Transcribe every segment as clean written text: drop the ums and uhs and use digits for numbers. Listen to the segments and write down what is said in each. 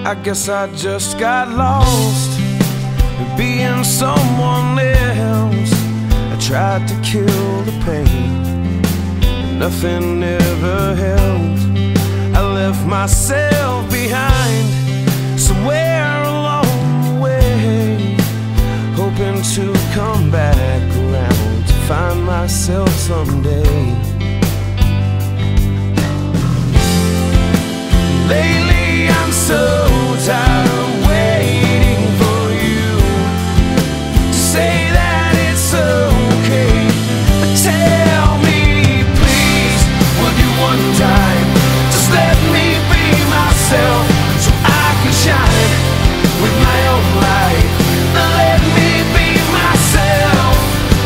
I guess I just got lost in being someone else. I tried to kill the pain, but nothing ever helped. I left myself behind somewhere along the way, hoping to come back around to find myself someday. Lately I'm so tired of waiting for you to say that it's okay. But tell me please, would you one time just let me be myself, so I can shine with my own light? Let me be myself.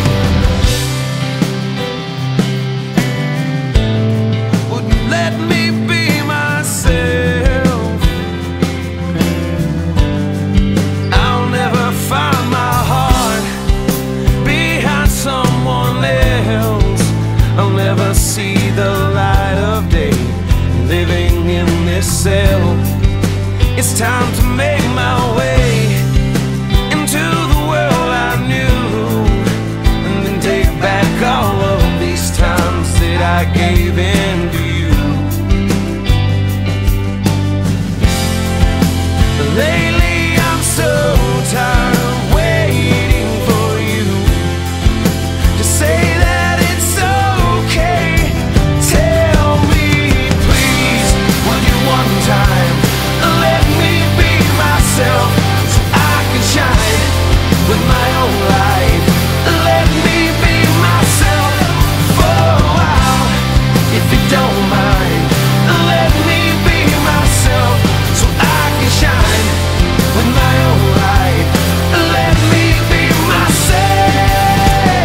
Would you let me be myself? I'll never find my heart behind someone else. I'll never see the light of day living in this cell. It's time to make my way into the world I knew, and then take back all of these times that I gave in to you. Lately I'm so tired of waiting for you to say that it's okay. Tell me please, would you one time let me be myself, so I can shine with my own light? Let me be myself for a while, if you don't mind. Let me be myself, so I can shine with my own light. Let me be myself.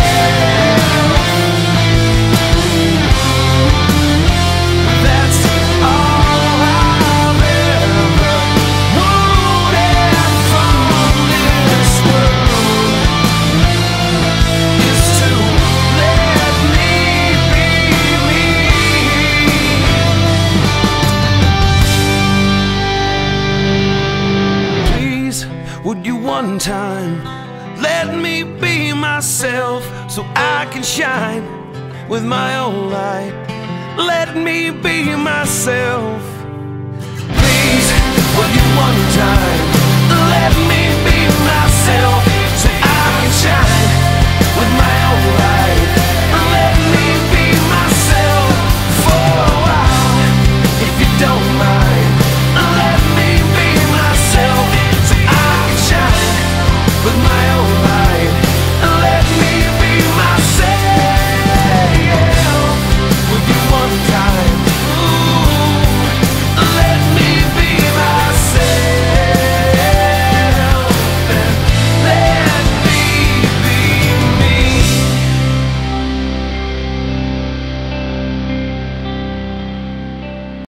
That's all I've ever wanted from this world, is to let me be me. Please, would you one time let me be myself, so I can shine with my own light? Let me be myself. Please, would you one time let me be myself?